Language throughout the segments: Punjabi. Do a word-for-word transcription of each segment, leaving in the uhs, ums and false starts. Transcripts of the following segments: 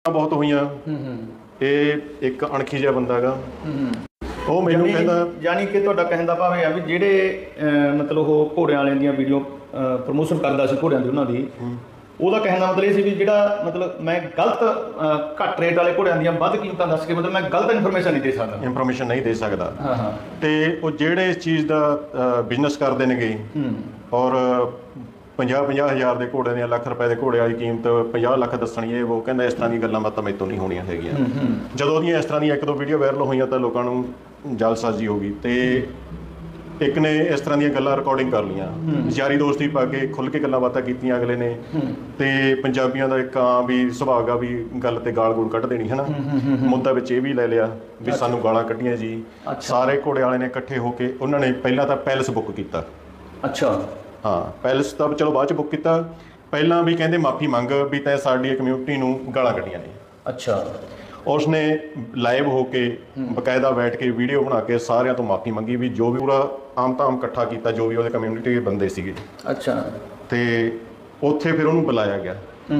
बहुत हुई ਇਹ ਇੱਕ ਅਣਖੀ ਜਿਹਾ ਬੰਦਾ ਗਾ ਉਹ ਮੈਨੂੰ ਕਹਿੰਦਾ ਯਾਨੀ ਕਿ ਤੁਹਾਡਾ ਕਹਿਣ ਦਾ ਭਾਵ ਇਹ ਆ ਵੀ ਜਿਹੜੇ ਮਤਲਬ ਉਹ ਘੋੜਿਆਂ ਵਾਲਿਆਂ ਦੀਆਂ ਵੀਡੀਓ ਪ੍ਰਮੋਸ਼ਨ ਕਰਦਾ ਸੀ ਘੋੜਿਆਂ ਦੀ ਉਹਨਾਂ ਦੀ ਉਹਦਾ ਕਹਿਣ ਦਾ ਮਤਲਬ ਇਹ ਸੀ ਵੀ ਜਿਹੜਾ ਮਤਲਬ ਮੈਂ ਗਲਤ ਘੱਟ ਰੇਟ ਵਾਲੇ ਘੋੜਿਆਂ ਦੀਆਂ ਵੱਧ ਕੀਮਤਾਂ ਦੱਸ ਕੇ ਮਤਲਬ ਮੈਂ ਗਲਤ ਇਨਫੋਰਮੇਸ਼ਨ ਨਹੀਂ ਦੇ ਸਕਦਾ ਇਨਫੋਰਮੇਸ਼ਨ ਨਹੀਂ ਦੇ ਸਕਦਾ ਹਾਂ ਹਾਂ ਤੇ ਉਹ ਜਿਹੜੇ ਇਸ ਚੀਜ਼ ਦਾ ਬਿਜ਼ਨਸ ਕਰਦੇ ਨੇਗੇ ਔਰ ਪੰਜਾਹ ਪੰਜਾਹ ਹਜ਼ਾਰ ਦੇ ਘੋੜੇ ਦੀਆਂ ਲੱਖ ਰੁਪਏ ਦੇ ਘੋੜੇ ਵਾਲੀ ਕੀਮਤ ਪੰਜਾਹ ਲੱਖ ਦੱਸਣੀ ਇਹ ਉਹ ਕਹਿੰਦਾ ਇਸ ਤਰ੍ਹਾਂ ਦੀਆਂ ਗੱਲਾਂ ਬਾਤਾਂ ਮੇਰੇ ਤੋਂ ਨਹੀਂ ਹੋਣੀਆਂ ਹੈਗੀਆਂ ਜਦੋਂ ਉਹਦੀਆਂ ਇਸ ਤਰ੍ਹਾਂ ਦੀਆਂ ਇੱਕ ਦੋ ਵੀਡੀਓ ਵਾਇਰਲ ਹੋਈਆਂ ਤਾਂ ਲੋਕਾਂ ਨੂੰ ਜਾਲਸਾਜ਼ੀ ਹੋ ਗਈ ਤੇ ਇੱਕ ਨੇ ਇਸ ਤਰ੍ਹਾਂ ਦੀਆਂ ਗੱਲਾਂ ਰਿਕਾਰਡਿੰਗ ਕਰ ਲਈਆਂ ਯਾਰੀ ਦੋਸਤੀ ਪਾ ਕੇ ਖੁੱਲ੍ਹ ਕੇ ਗੱਲਾਂ ਬਾਤਾਂ ਕੀਤੀਆਂ ਅਗਲੇ ਨੇ ਤੇ ਪੰਜਾਬੀਆਂ ਦਾ ਇੱਕ ਆਮ ਵੀ ਸੁਭਾਅ ਆ ਵੀ ਗੱਲ ਤੇ ਗਾਲ ਗੂਲ ਕੱਢ ਦੇਣੀ ਹੈ ਨਾ ਮੁੱਦਾ ਵਿੱਚ ਇਹ ਵੀ ਲੈ ਲਿਆ ਵੀ ਸਾਨੂੰ ਗਾਲਾਂ ਕੱਢੀਆਂ ਜੀ ਸਾਰੇ ਘੋੜੇ ਵਾਲੇ ਨੇ ਇਕੱਠੇ ਹੋ ਕੇ ਉਹਨਾਂ ਨੇ ਪਹਿਲਾਂ ਤਾਂ ਪੈਲਸ ਬੁੱਕ ਕੀਤਾ ਅੱਛਾ ਹਾਂ ਪੈਲਸ ਤਾਂ ਚਲੋ ਬਾਅਦ 'ਚ ਬੁੱਕ ਕੀਤਾ ਪਹਿਲਾਂ ਵੀ ਕਹਿੰਦੇ ਮਾਫੀ ਮੰਗ ਵੀ ਤੈਂ ਸਾਡੀ ਕਮਿਊਨਿਟੀ ਨੂੰ ਗਾਲਾਂ ਕੱਢੀਆਂ ਨੇ ਅੱਛਾ ਉਸਨੇ ਲਾਈਵ ਹੋ ਕੇ ਬਕਾਇਦਾ ਬੈਠ ਕੇ ਵੀਡੀਓ ਬਣਾ ਕੇ ਸਾਰਿਆਂ ਤੋਂ ਮਾਫੀ ਮੰਗੀ ਵੀ ਜੋ ਵੀ ਪੂਰਾ ਆਮ ਤਾਮ ਇਕੱਠਾ ਕੀਤਾ ਜੋ ਵੀ ਉਹਦੇ ਕਮਿਊਨਿਟੀ ਦੇ ਬੰਦੇ ਸੀਗੇ ਅੱਛਾ ਤੇ ਉੱਥੇ ਫਿਰ ਉਹਨੂੰ ਬੁਲਾਇਆ ਗਿਆ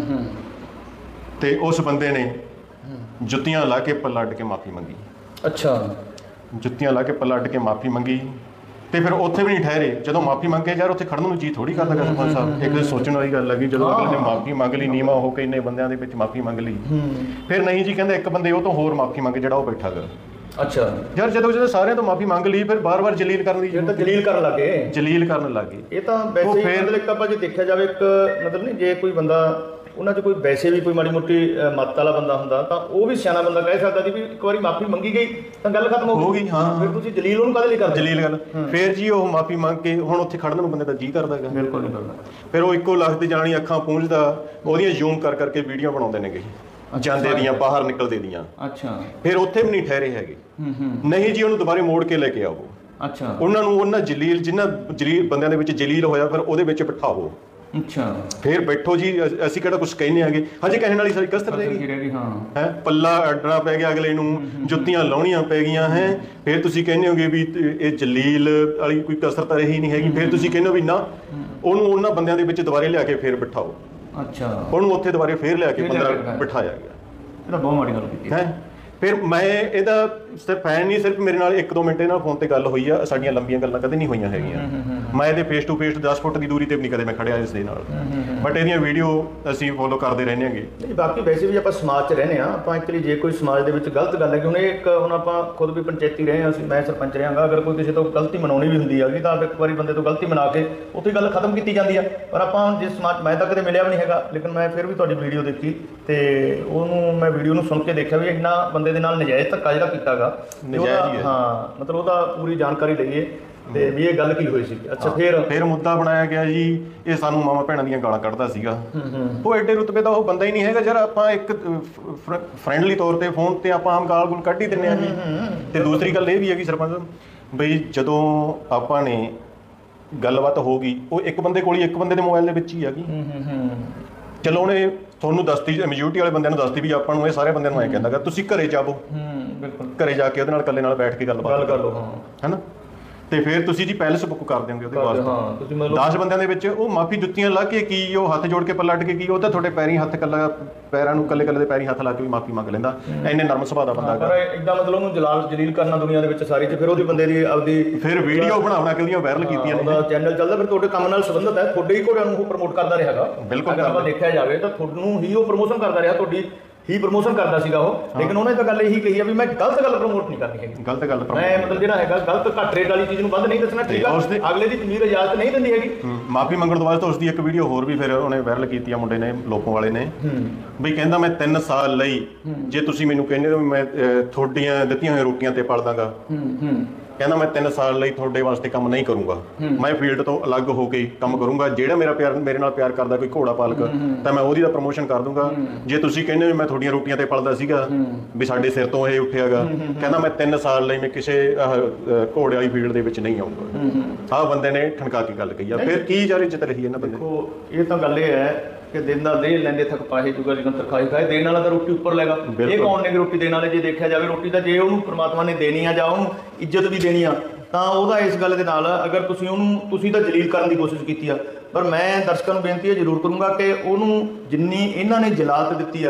ਤੇ ਉਸ ਬੰਦੇ ਨੇ ਜੁੱਤੀਆਂ ਲਾ ਕੇ ਪਲਟ ਕੇ ਮਾਫੀ ਮੰਗੀ ਅੱਛਾ ਜੁੱਤੀਆਂ ਲਾ ਕੇ ਪਲਟ ਕੇ ਮਾਫੀ ਮੰਗੀ ਤੇ ਫਿਰ ਉੱਥੇ ਵੀ ਨਹੀਂ ਠਹਿਰੇ ਜਦੋਂ ਮਾਫੀ ਮੰਗ ਕੇ ਯਾਰ ਉੱਥੇ ਖੜਨ ਨੂੰ ਜੀ ਥੋੜੀ ਕਰਦਾ ਗਾ ਸਰਪੰਚ ਸਾਹਿਬ ਇੱਕ ਸੋਚਣ ਵਾਲੀ ਗੱਲ ਲੱਗੀ ਜਦੋਂ ਅਗਲੇ ਨੇ ਮਾਫੀ ਮੰਗ ਲਈ ਨੀਵਾਂ ਹੋ ਕੇ ਇੰਨੇ ਬੰਦਿਆਂ ਦੇ ਵਿੱਚ ਮਾਫੀ ਮੰਗ ਲਈ ਫਿਰ ਨਹੀਂ ਜੀ ਕਹਿੰਦੇ ਇੱਕ ਬੰਦੇ ਉਹ ਤੋਂ ਹੋਰ ਮਾਫੀ ਮੰਗੇ ਜਿਹੜਾ ਉਹ ਬੈਠਾ ਗਾ ਅੱਛਾ ਯਾਰ ਜਦੋਂ ਜਦੋਂ ਸਾਰਿਆਂ ਤੋਂ ਮਾਫੀ ਮੰਗ ਲਈ ਫਿਰ ਬਾਰ-ਬਾਰ ਜਲੀਲ ਕਰਨ ਦੀ ਤਾਂ ਜਲੀਲ ਕਰਨ ਲੱਗੇ ਜਲੀਲ ਕਰਨ ਲੱਗੇ ਇਹ ਤਾਂ ਵੈਸੇ ਹੀ ਮਤਲਬ ਇੱਕ ਆਪਾਂ ਜੇ ਦੇਖਿਆ ਜਾਵੇ ਇੱਕ ਮਤਲਬ ਨਹੀਂ ਜੇ ਕੋਈ ਬੰਦਾ ਉਹਨਾਂ 'ਚ ਕੋਈ ਵੈਸੇ ਵੀ ਕੋਈ ਮਾੜੀ ਮੋਟੀ ਮੱਤ ਵਾਲਾ ਬੰਦਾ ਹੁੰਦਾ ਤਾਂ ਉਹ ਵੀ ਸਿਆਣਾ ਬੰਦਾ ਕਹਿ ਸਕਦਾ ਸੀ ਵੀ ਇੱਕ ਵਾਰੀ ਮਾਫੀ ਮੰਗੀ ਗਈ ਤਾਂ ਗੱਲ ਖਤਮ ਹੋ ਗਈ ਹਾਂ ਫਿਰ ਤੁਸੀਂ ਜਲੀਲ ਉਹਨੂੰ ਕਾਹਦੇ ਲਈ ਕਰਦੇ ਜਲੀਲ ਗੱਲ ਫਿਰ ਜੀ ਉਹ ਮਾਫੀ ਮੰਗ ਕੇ ਹੁਣ ਉੱਥੇ ਖੜਨ ਨੂੰ ਬੰਦੇ ਦਾ ਜੀ ਕਰਦਾ ਹੈਗਾ ਬਿਲਕੁਲ ਨਹੀਂ ਕਰਦਾ ਫਿਰ ਉਹ ਇੱਕੋ ਲੱਖ ਦੀ ਜਾਣੀ ਅੱਖਾਂ ਪੂੰਝਦਾ ਉਹਦੀਆਂ ਜ਼ੂਮ ਕਰ ਕਰਕੇ ਵੀਡੀਓ ਬਣਾਉਂਦੇ ਨੇਗੇ ਜਾਂਦੇ ਦੀਆਂ ਬਾਹਰ ਨਿਕਲਦੇ ਦੀਆਂ ਅੱਛਾ ਫਿਰ ਉੱਥੇ ਵੀ ਨਹੀਂ ਠਹਿਰੇ ਹੈਗੇ ਨਹੀਂ ਜੀ ਉਹਨੂੰ ਦੁਬਾਰੇ ਮੋੜ ਕੇ ਲੈ ਕੇ ਆਓ ਅੱਛਾ ਉਹਨਾਂ ਨੂੰ ਉਹਨਾਂ ਜਲੀਲ ਜਿਨ੍ਹਾਂ ਜਲੀਲ ਬੰਦਿਆਂ ਦੇ ਵਿੱਚ ਜਲੀਲ ਹੋਇਆ ਫਿਰ ਉਹਦੇ ਵਿੱਚ ਬਿਠਾਓ ਅੱਛਾ ਫਿਰ ਬੈਠੋ ਜੀ ਅਸੀਂ ਕਿਹੜਾ ਕੁਛ ਕਹਿੰਦੇ ਆਂਗੇ ਹਜੇ ਕਹਿਣ ਵਾਲੀ ਸਾਰੀ ਕਸਰ ਰਹਿ ਗਈ ਹਾਂ ਹੈ ਪੱਲਾ ਅੱਡਣਾ ਪੈ ਗਿਆ ਅਗਲੇ ਨੂੰ ਜੁੱਤੀਆਂ ਲਾਉਣੀਆਂ ਪੈ ਗਈਆਂ ਹੈ ਫਿਰ ਤੁਸੀਂ ਕਹਿੰਦੇ ਹੋਗੇ ਵੀ ਇਹ ਜਲੀਲ ਵਾਲੀ ਕੋਈ ਕਸਰ ਤਾਂ ਰਹੀ ਨਹੀਂ ਹੈਗੀ ਫਿਰ ਤੁਸੀਂ ਕਹਿੰਦੇ ਹੋ ਵੀ ਨਾ ਉਹਨੂੰ ਉਹਨਾਂ ਬੰਦਿਆਂ ਦੇ ਵਿੱਚ ਦੁਬਾਰੇ ਲਿਆ ਕੇ ਫਿਰ ਬਿਠਾਓ ਅੱਛਾ ਉਹਨੂੰ ਉੱਥੇ ਦੁਬਾਰੇ ਫਿਰ ਲਿਆ ਕੇ ਪੰਦਰਾਂ ਬਿਠਾਇਆ ਗਿਆ ਇਹ ਤਾਂ ਬਹੁਤ ਮਾੜੀ ਗੱਲ ਕੀਤੀ ਹੈ ਫਿਰ ਮੈਂ ਇਹਦਾ ਸਿਰਫ ਫੈਨ ਨਹੀਂ ਸਿਰਫ ਮੇਰੇ ਨਾਲ ਇੱਕ ਦੋ ਮਿੰਟ ਇਹਨਾਂ ਫੋਨ ਤੇ ਗੱਲ ਹੋਈ ਆ ਸਾਡੀਆਂ ਲੰਬੀਆਂ ਗੱਲਾਂ ਕਦੇ ਨਹੀਂ ਹੋਈਆਂ ਹੈਗੀਆਂ ਮੈਂ ਇਹਦੇ ਫੇਸ ਟੂ ਫੇਸ ਦਸ ਫੁੱਟ ਦੀ ਦੂਰੀ ਤੇ ਵੀ ਨਹੀਂ ਕਦੇ ਮੈਂ ਖੜਿਆ ਇਸ ਦੇ ਨਾਲ ਬਟ ਇਹਦੀਆਂ ਵੀਡੀਓ ਅਸੀਂ ਫੋਲੋ ਕਰਦੇ ਰਹਿੰਦੇ ਹੈਗੇ ਨਹੀਂ ਬਾਕੀ ਵੈਸੇ ਵੀ ਆਪਾਂ ਸਮਾਜ 'ਚ ਰਹਿੰਦੇ ਹਾਂ ਆਪਾਂ ਐਕਚੁਅਲੀ ਜੇ ਕੋਈ ਸਮਾਜ ਦੇ ਵਿੱਚ ਗਲਤ ਗੱਲ ਹੈ ਕਿ ਹੁਣ ਇਹ ਇੱਕ ਹੁਣ ਆਪਾਂ ਖੁਦ ਵੀ ਪੰਚਾਇਤੀ ਰਹੇ ਹਾਂ ਅਸੀਂ ਮੈਂ ਸਰਪੰਚ ਰਿਹਾਂਗਾ ਅਗਰ ਕੋਈ ਕਿਸੇ ਤੋਂ ਗਲਤੀ ਮਨਾਉਣੀ ਵੀ ਹੁੰਦੀ ਹੈਗੀ ਤਾਂ ਇੱਕ ਵਾਰੀ ਬੰਦੇ ਤੋਂ ਗਲਤੀ ਮਨਾ ਕੇ ਉੱਥੇ ਗੱਲ ਖਤਮ ਕੀਤੀ ਜਾਂਦੀ ਆ ਪਰ ਆਪਾਂ ਹੁਣ ਜਿਸ ਸਮਾਜ ਮੈਂ ਤਾਂ ਕਦੇ ਮਿਲਿਆ ਵੀ ਨਹੀਂ ਹੈਗਾ ਲੇਕਿਨ ਮੈਂ ਫਿਰ ਵੀ ਤੁਹਾਡੀ ਵੀਡੀਓ ਦੇਖੀ ਤੇ ਉਹਨੂੰ ਮੈਂ ਵੀਡੀਓ ਨੂੰ ਸੁਣ ਕੇ ਦੇਖਿਆ ਵੀ ਇੰਨਾ ਬੰਦੇ ਦੇ ਨਾਲ ਨਜਾਇਜ਼ ਧੱਕਾ ਜਿਹੜਾ ਕੀਤਾ ਗਾ ਹਾਂ ਮਤਲਬ ਉਹਦਾ ਪੂਰੀ ਜਾਣਕਾਰੀ ਲਈਏ ਤੇ ਵੀ ਇਹ ਗੱਲ ਕੀ ਹੋਈ ਸੀ ਅੱਛਾ ਫਿਰ ਫਿਰ ਮੁੱਦਾ ਬਣਾਇਆ ਗਿਆ ਜੀ ਇਹ ਸਾਨੂੰ ਮਾਮਾ ਭੈਣਾਂ ਦੀਆਂ ਗਾਲਾਂ ਕੱਢਦਾ ਸੀਗਾ ਉਹ ਐਡੇ ਰੁਤਬੇ ਦਾ ਉਹ ਬੰਦਾ ਹੀ ਨਹੀਂ ਹੈਗਾ ਜਰਾ ਆਪਾਂ ਇੱਕ ਫਰੈਂਡਲੀ ਤੌਰ ਤੇ ਫੋਨ ਤੇ ਆਪਾਂ ਆਮ ਗਾਲ ਗੁਲ ਕੱਢ ਹੀ ਦਿੰਦੇ ਹਾਂ ਜੀ ਤੇ ਦੂਸਰੀ ਗੱਲ ਇਹ ਵੀ ਹੈਗੀ ਸਰਪੰਚ ਬਈ ਜਦੋਂ ਆਪਾਂ ਨੇ ਗੱਲਬਾਤ ਹੋ ਗਈ ਉਹ ਇੱਕ ਬੰਦੇ ਕੋਲ ਹੀ ਇੱਕ ਬੰਦੇ ਦੇ ਮੋਬਾਈਲ ਦੇ ਵਿੱਚ ਹੀ ਹੈਗੀ ਚਲੋ ਉਹਨੇ ਤੁਹਾਨੂੰ ਦੱਸਤੀ ਮੈਜੋਰਟੀ ਵਾਲੇ ਬੰਦਿਆਂ ਨੂੰ ਦੱਸਤੀ ਵੀ ਆਪਾਂ ਨੂੰ ਇਹ ਸਾਰੇ ਬੰਦਿਆਂ ਨੂੰ ਐਂ ਕਹਿੰਦਾ ਗਾ ਤੁਸੀਂ ਘਰੇ ਜਾਵੋ ਬਿਲਕੁਲ ਘਰੇ ਜਾ ਕੇ ਉਹਦੇ ਨਾਲ ਇਕੱਲੇ ਨਾਲ ਬੈਠ ਕੇ ਗੱਲਬਾਤ ਕਰ ਲਓ ਹਾਂ ਹੈ ਨਾ ਤੇ ਫਿਰ ਤੁਸੀਂ ਜੀ ਪੈਲਸ ਬੁੱਕ ਕਰ ਦਿਓਗੇ ਉਹਦੇ ਵਾਸਤੇ ਹਾਂ ਤੁਸੀਂ ਮਤਲਬ ਦਸ ਬੰਦਿਆਂ ਦੇ ਵਿੱਚ ਉਹ ਮਾਫੀ ਜੁੱਤੀਆਂ ਲਾ ਕੇ ਕੀ ਉਹ ਹੱਥ ਜੋੜ ਕੇ ਪਲਟ ਕੇ ਕੀ ਉਹ ਤਾਂ ਤੁਹਾਡੇ ਪੈਰੀਂ ਹੱਥ ਕੱਲਾ ਪੈਰਾਂ ਨੂੰ ਕੱਲੇ ਕੱਲੇ ਦੇ ਪੈਰੀਂ ਹੱਥ ਲਾ ਕੇ ਵੀ ਮਾਫੀ ਮੰਗ ਲੈਂਦਾ ਇੰਨੇ ਨਰਮ ਸੁਭਾਅ ਦਾ ਬੰਦਾ ਪਰ ਇਦਾਂ ਮਤਲਬ ਉਹਨੂੰ ਜਲਾਲ ਜਲੀਲ ਕਰਨਾ ਦੁਨੀਆ ਦੇ ਵਿੱਚ ਸਾਰੀ 'ਚ ਫਿਰ ਉਹਦੀ ਬੰਦੇ ਦੀ ਆਪਦੀ ਫਿਰ ਵੀਡੀਓ ਬਣਾ ਬਣਾ ਕੇ ਉਹਦੀਆਂ ਵਾਇਰਲ ਕੀਤੀਆਂ ਨੇ ਉਹਦਾ ਚੈਨਲ ਚੱਲਦਾ ਫਿਰ ਤੁਹਾਡੇ ਕੰਮ ਨਾਲ ਸੰਬੰਧਿਤ ਹੈ ਤੁਹਾਡੇ ਹੀ ਘੋੜਿਆਂ ਨੂੰ ਉਹ ਪ੍ਰਮੋਟ ਕਰਦਾ ਰਿਹਾ ਹੈਗਾ ਬਿਲਕੁਲ ਅਗਰ ਆਪਾਂ ਦੇਖਿਆ ਜਾਵੇ ਤਾਂ ਤੁਹਾਨੂੰ ਹੀ ਉਹ ਪ੍ਰਮੋਸ਼ਨ ਕਰਦਾ ਰਿਹਾ ਤੁਹਾਡੀ ਹੀ ਪ੍ਰਮੋਸ਼ਨ ਕਰਦਾ ਸੀਗਾ ਉਹ ਲੇਕਿਨ ਉਹਨੇ ਤਾਂ ਗੱਲ ਇਹੀ ਕਹੀ ਆ ਵੀ ਮੈਂ ਗਲਤ ਗੱਲ ਪ੍ਰਮੋਟ ਨਹੀਂ ਕਰਨੀ ਹੈਗੀ ਗਲਤ ਗੱਲ ਮੈਂ ਮਤਲਬ ਜਿਹੜਾ ਹੈਗਾ ਗਲਤ ਘੱਟ ਰੇਟ ਵਾਲੀ ਚੀਜ਼ ਨੂੰ ਵੱਧ ਨਹੀਂ ਦੱਸਣਾ ਠੀਕ ਆ ਅਗਲੇ ਦੀ ਜ਼ਮੀਰ ਇਜਾਜ਼ਤ ਨਹੀਂ ਦਿੰਦੀ ਹੈਗੀ ਮਾਫੀ ਮੰਗਣ ਤੋਂ ਬਾਅਦ ਤਾਂ ਉਸਦੀ ਇੱਕ ਵੀਡੀਓ ਹੋਰ ਵੀ ਫਿਰ ਉਹਨੇ ਵਾਇਰਲ ਕੀਤੀ ਆ ਮੁੰਡੇ ਨੇ ਲੋਕੋਂ ਵਾਲੇ ਨੇ ਬਈ ਕਹਿੰਦਾ ਮੈਂ ਤਿੰਨ ਸਾਲ ਲਈ ਜੇ ਤੁਸੀਂ ਮੈਨੂੰ ਕਹਿੰਦੇ ਹੋ ਮੈਂ ਤੁਹਾਡੀਆਂ ਦਿੱਤੀਆਂ ਹੋਈਆਂ ਰੋਟੀਆਂ ਤੇ ਪਲ ਦਾਂਗਾ ਕਹਿੰਦਾ ਮੈਂ ਤਿੰਨ ਸਾਲ ਲਈ ਤੁਹਾਡੇ ਵਾਸਤੇ ਕੰਮ ਨਹੀਂ ਕਰੂੰਗਾ ਮੈਂ ਫੀਲਡ ਤੋਂ ਅਲੱਗ ਹੋ ਕੇ ਕੰਮ ਕਰੂੰਗਾ ਜਿਹੜਾ ਮੇਰਾ ਪਿਆਰ ਮੇਰੇ ਨਾਲ ਪਿਆਰ ਕਰਦਾ ਕੋਈ ਘੋੜਾ ਪਾਲਕ ਤਾਂ ਮੈਂ ਉਹਦੀ ਦਾ ਪ੍ਰਮੋਸ਼ਨ ਕਰ ਦੂੰਗਾ ਜੇ ਤੁਸੀਂ ਕਹਿੰਦੇ ਹੋ ਮੈਂ ਤੁਹਾਡੀਆਂ ਰੋਟੀਆਂ ਤੇ ਪਲਦਾ ਸੀਗਾ ਵੀ ਸਾਡੇ ਸਿਰ ਤੋਂ ਇਹ ਉੱਠਿਆਗਾ ਕਹਿੰਦਾ ਮੈਂ ਤਿੰਨ ਸਾਲ ਲਈ ਮੈਂ ਕਿਸੇ ਘੋੜੇ ਵਾਲੀ ਫੀਲਡ ਦੇ ਵਿੱਚ ਨਹੀਂ ਆਊਂਗਾ ਆਹ ਬੰਦੇ ਨੇ ਠਣਕਾ ਕੇ ਗੱਲ ਕਹੀ ਆ ਫਿਰ ਕੀ ਯਾਰ ਇੱਜ਼ਤ ਰਹੀ ਇਹਨਾਂ ਬੰਦੇ ਦੇਖੋ ਇਹ ਤਾਂ ਗੱਲ ਇਹ ਹੈ ਕਿ ਦਿਨ ਦਾ ਦੇ ਲੈਂਦੇ ਥੱਕ ਪਾਹੇ ਜੁਗਾ ਜਿਕਨ ਤਰਖਾਈ ਖਾਏ ਦੇਣ ਵਾਲਾ ਤਾਂ ਰੋਟੀ ਉੱਪਰ ਲੈਗਾ ਇਹ ਕੌਣ ਨੇ ਰੋਟੀ ਦੇਣ ਵਾਲੇ ਜੇ ਦੇਖਿਆ ਜਾਵੇ ਰੋਟੀ ਤਾਂ ਜੇ ਉਹਨੂੰ ਪ੍ਰਮਾਤਮਾ ਨੇ ਦੇਣੀ ਆ ਜਾਂ ਉਹਨੂੰ ਇੱਜ਼ਤ ਵੀ ਦੇਣੀ ਆ ਤਾਂ ਉਹਦਾ ਇਸ ਗੱਲ ਦੇ ਨਾਲ ਅਗਰ ਤੁਸੀਂ ਉਹਨੂੰ ਤੁਸੀਂ ਤਾਂ ਜਲੀਲ ਕਰਨ ਦੀ ਕੋਸ਼ਿਸ਼ ਕੀਤੀ ਆ ਪਰ ਮੈਂ ਦਰਸ਼ਕਾਂ ਨੂੰ ਬੇਨਤੀ ਇਹ ਜ਼ਰੂਰ ਕਰੂੰਗਾ ਕਿ ਉਹਨੂੰ ਜਿੰਨੀ ਇਹਨਾਂ ਨੇ ਜਲਾਲਤ ਦਿੱਤੀ ਆ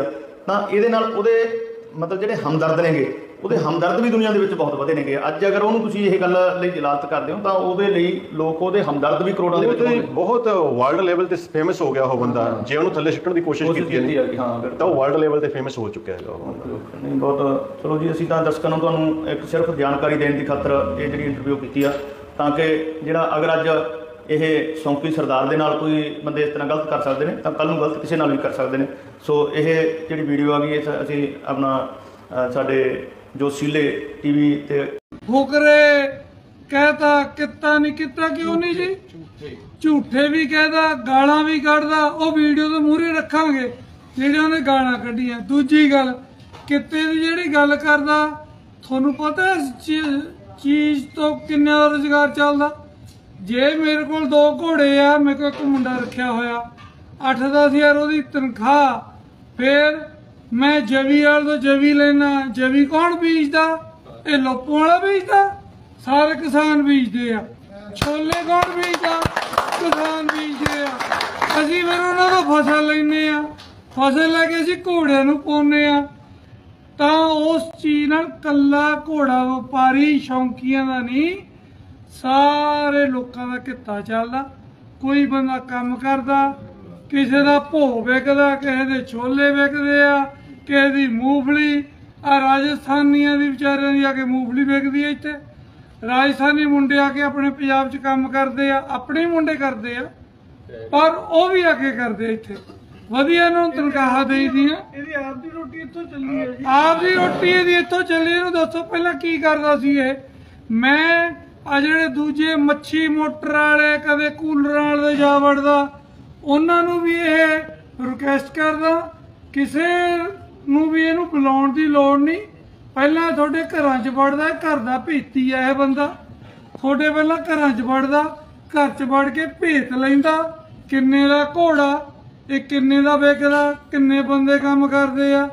ਤਾਂ ਇਹਦੇ ਨਾਲ ਉਹਦੇ ਮਤਲਬ ਜਿਹੜੇ ਹਮਦਰਦ ਨੇਗੇ ਉਹਦੇ ਹਮਦਰਦ ਵੀ ਦੁਨੀਆ ਦੇ ਵਿੱਚ ਬਹੁਤ ਵਧੇ ਨੇਗੇ। ਅੱਜ ਅਗਰ ਉਹਨੂੰ ਤੁਸੀਂ ਇਹ ਗੱਲ ਲਈ ਜਲਾਲਤ ਕਰਦੇ ਹੋ ਤਾਂ ਉਹਦੇ ਲਈ ਲੋਕ ਉਹਦੇ ਹਮਦਰਦ ਵੀ ਕਰੋੜਾਂ ਦੇ ਵਿੱਚ ਬਹੁਤ ਵਰਲਡ ਲੈਵਲ ਤੇ ਫੇਮਸ ਹੋ ਗਿਆ ਉਹ ਬੰਦਾ। ਜੇ ਉਹਨੂੰ ਥੱਲੇ ਸਿੱਟਣ ਦੀ ਕੋਸ਼ਿਸ਼ ਕੀਤੀ ਹੈ ਹਾਂ ਤਾਂ ਉਹ ਵਰਲਡ ਲੈਵਲ ਤੇ ਫੇਮਸ ਹੋ ਚੁੱਕਿਆ ਹੈਗਾ ਉਹ ਬੰਦਾ। ਨਹੀਂ ਬਹੁਤ ਚਲੋ ਜੀ, ਅਸੀਂ ਤਾਂ ਦਰਸ਼ਕਾਂ ਨੂੰ ਤੁਹਾਨੂੰ ਇੱਕ ਸਿਰਫ ਜਾਣਕਾਰੀ ਦੇਣ ਦੀ ਖਾਤਰ ਇਹ ਜਿਹੜੀ ਇੰਟਰਵਿਊ ਕੀਤੀ ਆ, ਤਾਂ ਕਿ ਜਿਹੜਾ ਅਗਰ ਅੱਜ ਇਹ ਸੌਂਕੀ ਸਰਦਾਰ ਦੇ ਨਾਲ ਕੋਈ ਬੰਦੇ ਇਸ ਤਰ੍ਹਾਂ ਗਲਤ ਕਰ ਸਕਦੇ ਨੇ ਤਾਂ ਕੱਲ੍ਹ ਨੂੰ ਗਲਤ ਕਿਸੇ ਨਾਲ ਵੀ ਕਰ ਸਕਦੇ ਨੇ। ਸੋ ਇਹ ਜਿਹੜੀ ਵੀਡੀਓ ਆ ਗਈ ਇਹ ਅਸੀਂ ਆਪਣਾ ਸਾਡੇ ਜੋ ਸੀਲੇ ਟੀਵੀ ਤੇ ਫੁਕਰੇ कहता किता नहीं किता क्यों नहीं जी, झूठे भी कहता गालां भी कढ़दा। वो वीडियो तो मूहरे रखांगे जेड़े उन्हें गालां कढ़ियां। दूजी गल किते दी जेड़ी गल करदा, थोनू पता इस चीज तो किन्ना रोजगार चलदा। जे मेरे कोल दो घोड़े आ, मेरे को एक मुंडा रखा होया अठ दस हज़ार ओहदी तनख्वाह, फिर मैं जवी वाल तो जवी लेना। जवी कौन बीजदा? ये लोपों वाला बीजदा, सारे किसान बीजते हैं। छोले कौन बीजता? किसान बीजते हैं। असी फिर उन्होंने तो फसल लेने आ, फसल लैके असी घोड़े नूं पाउने आ। तां उस चीज नाल कल्ला घोड़ा व्यापारी शौंकियां दा नहीं, सारे लोकां दा किता चलदा। कोई बंदा काम करदा, किसी दा भो विकदा, किसी दे छोले विकदे आ, किसी दी मूंगफली। आ राजस्थानियां दी विचारियां दी आके मूंगफली विकदी है इत्थे। राजस्थानी मुंडे आके अपने पंजाब च काम करते हैं, अपने ही मुंडे करते हैं, पर वो भी आके करते इत्थे वधिया नूं तनख्वाह देईदियां। इहदी आप दी रोटी इत्थों चली है जी, आप दी रोटी इहदी इत्थों चली। इहनूं दसो पहलां की करदा सी ये? मैं आ जिहड़े दूजे मच्छी मोटर वाले कदे कूलरां वाले जा वड़दा, उन्हां नूं भी इह रिक्वेस्ट करदा किसे नूं भी इहनूं बुलाउण दी लोड़ नहीं। पहला थोड़े घर च वड़दा, घर का भेती है यह बंदा। थोड़े पहला घर च वड़दा, घर च वड़ के भेत लैंदा किन्ने दा घोड़ा, ये किन्ने दा विकदा, किन्ने बंदे काम करते आ।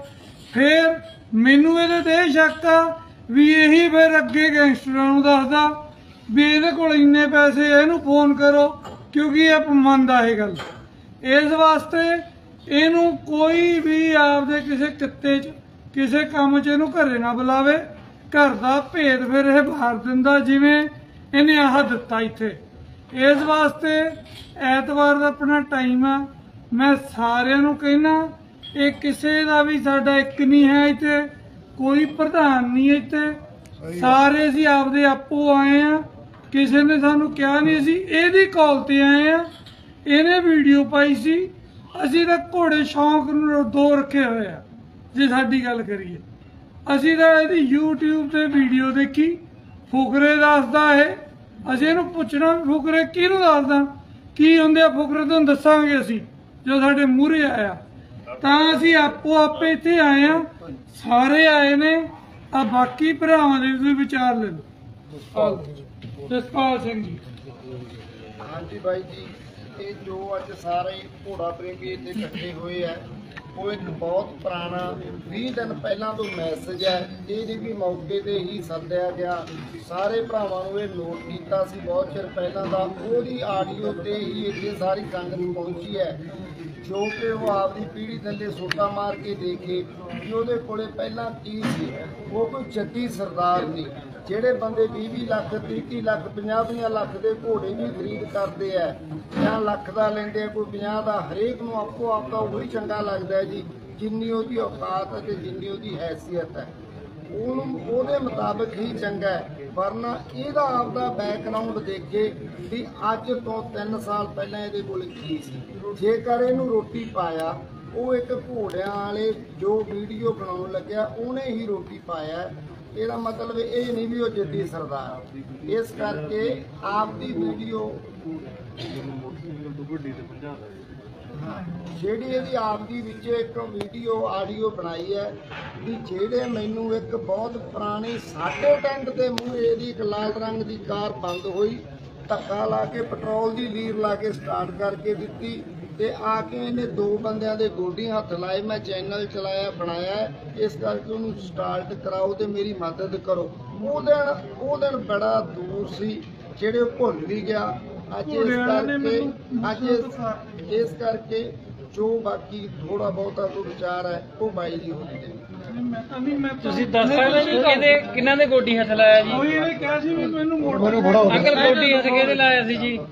फिर मैनू ये ते शक आ भी यही फिर अगे गैंगस्टरां नूं दसदा भी इहदे कोल इन्ने पैसे, इहनूं फोन करो, क्योंकि ये अपमानदा है गल। इस वास्ते इहनूं कोई भी आपदे किसी कित्ते च किसी काम च इहनूं घरे ना बुलावे। घर का भेद फिर यह बाहर दिंदा, जिवें इन्हें आह दिता इत्थे। इस वास्ते ऐतवार का अपना टाइम आ, मैं सारिआं नूं कहना ये किसी का भी साडा एक नहीं है इत्थे, कोई प्रधान नहीं इत्थे, सारे असीं आपदे आपो आए हैं। किसी ने सानूं कहा नहीं, असीं इहदी कॉल ते आए हैं। इहने वीडियो पाई सी, असीं तां घोड़े शौक नूं दो रखे होए आ। जे साडी गल करिए असीं तां इहदी यूट्यूब ते वीडियो देखी, फुकरे दसदा है। असीं इहनूं पुछना फुकरे किहनूं दसदा, की हुंदे आ फुकरे, तुहानूं दस्सांगे असीं जो साडे मूहरे आया। तां असीं आपो आपे इत्थे आए आ, सारे आए ने। आ बाकी भरावां दे तुसीं विचार ले लो। जसपाल सिंह जी। हाँ जी भाई जी, ये जो अज सारे घोड़ा प्रेमी इत्थे इकट्ठे होए है, वो एक बहुत पुराना बीस दिन पहला तो मैसेज है। ये भी मौके पर ही सद्या गया, सारे भरावां नूं इह नोट कीता सी बहुत चिर पहला दा। ओहदी आडियो ते ही इत्थे सारी संगत पहुंची है, जो कि वो आपकी पीढ़ी थल्ले सोटा मार के देखे कि उहदे कोले पहला की सी। वो कोई जद्दी सरदार नहीं, ਜਿਹੜੇ ਬੰਦੇ ਵੀਹ ਵੀਹ ਲੱਖ तीह तीह ਲੱਖ ਪੰਜਾਹ ਪੰਜਾਹ ਲੱਖ ਦੇ ਘੋੜੇ ਵੀ ਖਰੀਦ ਕਰਦੇ ਆ, ਜਾਂ ਲੱਖ ਦਾ ਲੈਂਦੇ ਆ, ਕੋਈ ਪੰਜਾਹ ਦਾ। ਹਰੇਕ ਨੂੰ ਆਪੋ ਆਪ ਦਾ ਉਹੀ ਚੰਗਾ ਲੱਗਦਾ ਹੈ ਜੀ, ਜਿੰਨੀ ਉਹਦੀ ਔਕਾਤ ਅਤੇ ਜਿੰਨੀ ਉਹਦੀ ਹੈਸੀਅਤ ਹੈ ਉਹਨੂੰ ਉਹਦੇ ਮੁਤਾਬਕ ਹੀ ਚੰਗਾ ਹੈ। ਵਰਨਾ ਇਹਦਾ ਆਪਦਾ ਬੈਕਗਰਾਉਂਡ ਦੇਖੇ ਵੀ ਅੱਜ ਤੋਂ ਤਿੰਨ ਸਾਲ ਪਹਿਲਾਂ ਇਹਦੇ ਕੋਲ ਕੀ ਸੀ। ਜੇਕਰ ਇਹਨੂੰ ਰੋਟੀ ਪਾਇਆ, ਉਹ ਇੱਕ ਘੋੜਿਆਂ ਵਾਲੇ ਜੋ ਵੀਡੀਓ ਬਣਾਉਣ ਲੱਗਿਆ ਉਹਨੇ ਹੀ ਰੋਟੀ ਪਾਇਆ। ਇਹਦਾ ਮਤਲਬ ਇਹ ਨਹੀਂ ਵੀ ਉਹ ਜੱਦੀ ਸਰਦਾਰ। ਇਸ ਕਰਕੇ ਆਪ ਦੀ ਵੀਡੀਓ ਜਿਹੜੀ ਇਹਦੀ ਆਪ ਦੀ ਵਿੱਚ ਇੱਕ ਵੀਡੀਓ ਆਡੀਓ ਬਣਾਈ ਹੈ ਵੀ ਜਿਹੜੇ ਮੈਨੂੰ ਇੱਕ ਬਹੁਤ ਪੁਰਾਣੀ ਸਾਡੇ ਟੈਂਟ ਦੇ ਮੂਹਰੇ ਇਹਦੀ ਇੱਕ ਲਾਲ ਰੰਗ ਦੀ ਕਾਰ ਬੰਦ ਹੋਈ, ਧੱਕਾ ਲਾ ਕੇ ਪੈਟਰੋਲ ਦੀ ਲੀਰ ਲਾ ਕੇ ਸਟਾਰਟ ਕਰਕੇ ਦਿੱਤੀ ਤੇ ਆ ਕੇ ਇਹਨੇ ਦੋ ਬੰਦਿਆਂ ਦੇ ਗੋਡੀ ਹੱਥ ਲਾਏ। ਮੈਂ ਚੈਨਲ ਚਲਾਇਆ ਬਣਾਇਆ, ਇਸ ਕਰਕੇ ਉਹਨੂੰ ਸਟਾਰਟ ਕਰਾਓ ਤੇ ਮੇਰੀ ਮਦਦ ਕਰੋ। ਉਹ ਦਿਨ ਉਹ ਦਿਨ ਬੜਾ ਦੂਰ ਸੀ ਜਿਹੜੇ ਭੁੱਲ ਵੀ ਗਿਆ। ਅੱਜ ਇਸ ਕਰਕੇ ਅੱਜ ਇਸ ਕਰਕੇ ਜੋ ਬਾਕੀ ਥੋੜਾ ਬਹੁਤਾ ਕੋਈ ਵਿਚਾਰ ਹੈ ਉਹ ਬਾਈ ਜੀ ਹੋਣੀ ਦੇ। ਤੁਸੀਂ ਦੱਸ ਸਕਦੇ ਜੀ ਕਿਹਦੇ ਕਿਹਨਾਂ ਦੇ ਗੋਡੀ ਹੱਥ ਲਾਇਆ ਜੀ? ਕੋਈ ਇਹਨੇ ਕਿਹਾ ਸੀ ਵੀ ਮੈਨੂੰ ਮੋੜ ਅੰਕਲ ਗੋਡੀ ਹੱਥ ਕਿਹਦੇ ਲਾਇਆ ਸੀ ਜੀ?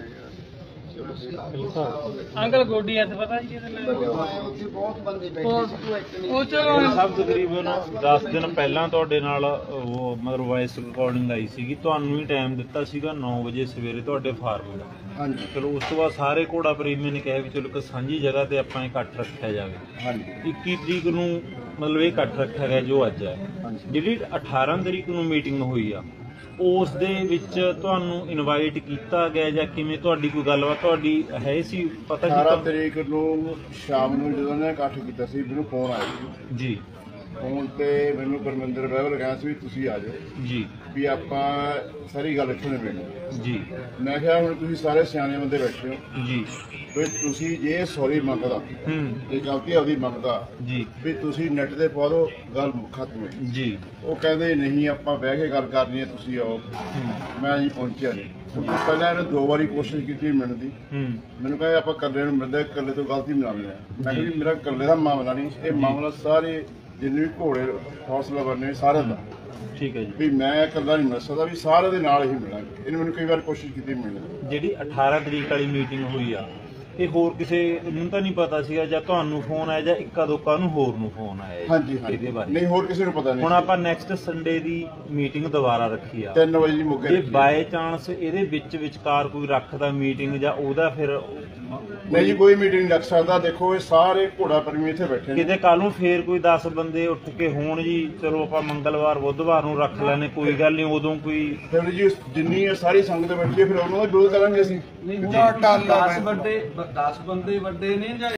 ਅੰਕਲ ਗੋਡੀ ਹੱਥ ਪਤਾ ਜੀ ਕਿਹਦੇ ਲਾਇਆ? ਉੱਥੇ ਬਹੁਤ ਬੰਦੇ ਬੈਠੇ ਸੀ, ਤੂੰ ਇੱਕ ਨਹੀਂ ਉਹ ਚਲੋ ਸਭ ਤਕਰੀਬਨ ਦਸ ਦਿਨ ਪਹਿਲਾਂ ਤੁਹਾਡੇ ਨਾਲ ਉਹ ਮਤਲਬ ਵਾਇਸ ਰਿਕਾਰਡਿੰਗ ਆਈ ਸੀਗੀ, ਤੁਹਾਨੂੰ ਹੀ ਟਾਈਮ ਦਿੱਤਾ ਸੀਗਾ ਨੌ ਵਜੇ ਸਵੇਰੇ ਤੁਹਾਡੇ ਫਾਰਮ ਦਾ। ਹਾਂਜੀ ਚਲੋ ਉਸ ਤੋਂ ਬਾਅਦ ਸਾਰੇ ਘੋੜਾ ਪ੍ਰੇਮੀ ਨੇ ਕਿਹਾ ਵੀ ਚਲੋ ਇੱਕ ਸਾਂਝੀ ਜਗ੍ਹਾ ਤੇ ਆਪਾਂ ਇਕੱਠ ਰੱਖਿਆ ਜਾਵੇ। ਹਾਂਜੀ ਇੱਕੀ ਤਰੀਕ ਨੂੰ ਮਤਲਬ ਇਹ ਇਕੱਠ ਰੱਖਿਆ ਗਿਆ ਜੋ ਅੱਜ ਹੈ। ਜਿਹੜੀ ਅਠਾਰਾਂ ਤਰੀਕ ਨੂੰ ਮੀਟਿੰਗ ਹੋਈ ਆ ਉਸ ਦੇ ਵਿੱਚ ਤੁਹਾਨੂੰ ਇਨਵਾਈਟ ਕੀਤਾ ਗਿਆ ਜਾਂ ਕਿਵੇਂ ਤੁਹਾਡੀ ਕੋਈ ਗੱਲਬਾਤ ਤੁਹਾਡੀ ਹੈ ਸੀ ਪਤਾ ਅਠਾਰਾਂ ਜੀ? ਤਰੀਕ ਨੂੰ ਸ਼ਾਮ ਨੂੰ ਜਦੋਂ ਨੇ ਇਕੱਠ ਕੀਤਾ ਸੀ ਮੈਨੂੰ ਫੋਨ ਆਇਆ ਜੀ ਫੋਨ ਤੇ ਮੈਨੂੰ ਪਰਮਿੰਦਰ ਬਹਿਬਲ ਕਹਿੰਦਾ ਸੀ ਵੀ ਤੁਸੀਂ ਆ ਜਾਓ ਜੀ ਵੀ ਆਪਾਂ ਸਾਰੀ ਗੱਲ ਇੱਥੋਂ ਨਿਬੇੜਨੀ। ਜੀ ਮੈਂ ਕਿਹਾ ਹੁਣ ਤੁਸੀਂ ਸਾਰੇ ਸਿਆਣੇ ਬੰਦੇ ਬੈਠੇ ਹੋ ਜੀ ਵੀ ਤੁਸੀਂ ਜੇ ਸੌਰੀ ਮੰਗਦਾ ਹੂੰ ਜੇ ਗਲਤੀ ਆਪਦੀ ਮੰਗਦਾ ਜੀ ਵੀ ਤੁਸੀਂ ਨੈਟ ਤੇ ਪਾ ਦਿਓ ਗੱਲ ਖਤਮ ਹੋ ਗਈ। ਜੀ ਉਹ ਕਹਿੰਦੇ ਨਹੀਂ ਆਪਾਂ ਬਹਿ ਕੇ ਗੱਲ ਕਰਨੀ ਹੈ ਤੁਸੀਂ ਆਓ। ਮੈਂ ਜੀ ਪਹੁੰਚਿਆ ਨਹੀਂ ਕਿਉਂਕਿ ਪਹਿਲਾਂ ਇਹਨੇ ਦੋ ਵਾਰੀ ਕੋਸ਼ਿਸ਼ ਕੀਤੀ ਮਿਲਣ ਦੀ। ਹੂੰ ਮੈਨੂੰ ਕਹਿੰਦੇ ਆਪਾਂ ਇਕੱਲੇ ਨੂੰ ਮਿਲਦੇ ਇਕੱਲੇ ਤੋਂ ਗਲਤੀ ਮਿਲਾ ਲੈਂਦੇ ਮੈਂ ਕਿਹਾ ਜੀ ਮੇਰਾ ਇਕੱਲੇ ਦਾ ਮਾਮਲਾ ਨਹੀਂ, ਇਹ ਮਾਮਲਾ ਸਾਰੇ ਜਿੰਨੇ ਵੀ ਘੋੜੇ ਹੌਸਲਾ ਬਣਨੇ ਸਾਰਿਆਂ ਦਾ। ਠੀਕ ਹੈ ਜੀ। ਵੀ ਮੈਂ ਇਕੱਲਾ ਨਹੀਂ ਮਿਲ ਸਕਦਾ ਵੀ ਸਾਰਿਆਂ ਦੇ ਨਾਲ ਹੀ ਮਿਲਾਂਗੇ। ਇਹਨੇ ਮੈਨੂੰ ਕਈ ਵਾਰ ਕੋਸ਼ਿਸ਼ ਕੀਤੀ ਮਿਲਣ ਦੀ। ਜਿਹੜੀ ਅਠਾਰਾਂ ਤਰੀਕ ਵਾਲੀ ਮੀਟਿੰਗ ਹੋਈ ਆ ਇਹ ਹੋਰ ਕਿਸੇ ਨੂੰ ਤਾਂ ਨਹੀਂ ਪਤਾ ਸੀਗਾ ਜਾਂ ਤੁਹਾਨੂੰ ਫੋਨ ਆਇਆ ਜਾਂ ਇੱਕਾ ਦੋਕਾ ਨੂੰ ਹੋਰ ਨੂੰ ਫੋਨ ਆਇਆ ਜੀ ਹਾਂਜੀ ਇਹਦੇ ਹਾਂਜੀ ਬਾਰੇ? ਨਹੀਂ ਹੋਰ ਕਿਸੇ ਨੂੰ ਪਤਾ ਹੁਣ ਨਹੀਂ। ਆਪਾਂ ਨੈਕਸਟ ਸੰਡੇ ਦੀ ਮੀਟਿੰਗ ਦੁਬਾਰਾ ਰੱਖੀ ਆ, ਤਿੰਨ ਵਜੇ ਦੀ ਮੁੱਕੇ ਜੇ ਰੱਖੀ। ਬਾਏ ਚਾਂਸ ਇਹਦੇ ਵਿੱਚ ਵਿਚਕਾਰ ਕੋਈ ਰੱਖਦਾ ਮੀਟਿੰਗ ਜਾਂ ਉਹਦਾ ਫਿਰ ਨਹੀਂ ਜੀ ਕੋਈ ਮੀਟਿੰਗ ਨਹੀਂ ਰੱਖ ਸਕਦਾ। ਦੇਖੋ ਇਹ ਸਾਰੇ ਘੋੜਾ ਪ੍ਰੇਮੀ ਇੱਥੇ ਬੈਠੇ ਨੇ। ਕਿਤੇ ਕੱਲ ਨੂੰ ਫੇਰ ਕੋਈ ਦਸ ਬੰਦੇ ਉੱਠ ਕੇ ਹੋਣ ਜੀ ਚਲੋ ਆਪਾਂ ਮੰਗਲਵਾਰ ਬੁੱਧਵਾਰ ਨੂੰ ਰੱਖ ਲੈਣੇ ਕੋਈ ਗੱਲ ਨਹੀਂ, ਉਦੋਂ ਕੋਈ ਫਿਰ ਜੀ ਜਿੰਨੀ ਇਹ ਸਾਰੀ ਸੰਗਤ ਬੈਠੀ ਹੈ ਫਿਰ ਉਹਨਾਂ ਦਾ ਵਿਰੋਧ ਕਰਾਂਗੇ ਅਸੀਂ। ਦਸ ਬੰਦੇ ਦਸ ਬੰਦੇ ਵੱਡੇ ਨੇ ਜਾਂ